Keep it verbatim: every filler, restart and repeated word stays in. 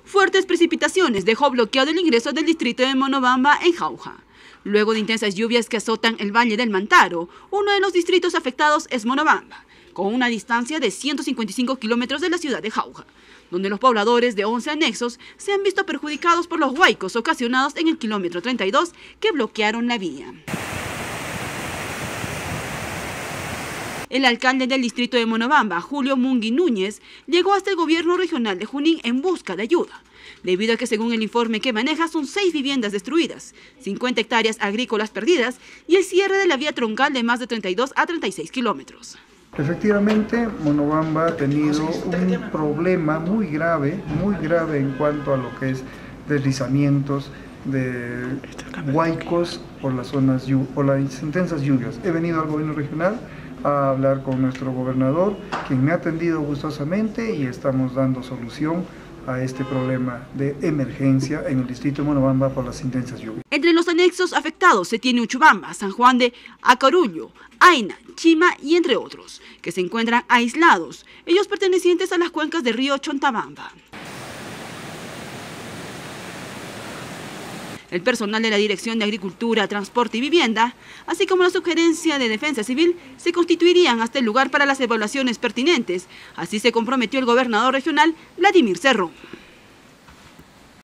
Fuertes precipitaciones dejó bloqueado el ingreso del distrito de Monobamba en Jauja. Luego de intensas lluvias que azotan el Valle del Mantaro, uno de los distritos afectados es Monobamba, con una distancia de ciento cincuenta y cinco kilómetros de la ciudad de Jauja, donde los pobladores de once anexos se han visto perjudicados por los huaicos ocasionados en el kilómetro treinta y dos que bloquearon la vía. El alcalde del distrito de Monobamba, Julio Mungui Núñez, llegó hasta el gobierno regional de Junín en busca de ayuda, debido a que según el informe que maneja son seis viviendas destruidas, cincuenta hectáreas agrícolas perdidas y el cierre de la vía troncal de más de treinta y dos a treinta y seis kilómetros. Efectivamente, Monobamba ha tenido un problema muy grave, muy grave en cuanto a lo que es deslizamientos de huaicos por las zonas, por las intensas lluvias. He venido al gobierno regional a hablar con nuestro gobernador, quien me ha atendido gustosamente y estamos dando solución a este problema de emergencia en el distrito de Monobamba por las intensas lluvias. Entre los anexos afectados se tiene Uchubamba, San Juan de Acarullo, Aina, Chima y entre otros, que se encuentran aislados, ellos pertenecientes a las cuencas del río Chontabamba. El personal de la Dirección de Agricultura, Transporte y Vivienda, así como la Subgerencia de Defensa Civil, se constituirían hasta el lugar para las evaluaciones pertinentes. Así se comprometió el gobernador regional, Vladimir Cerrón.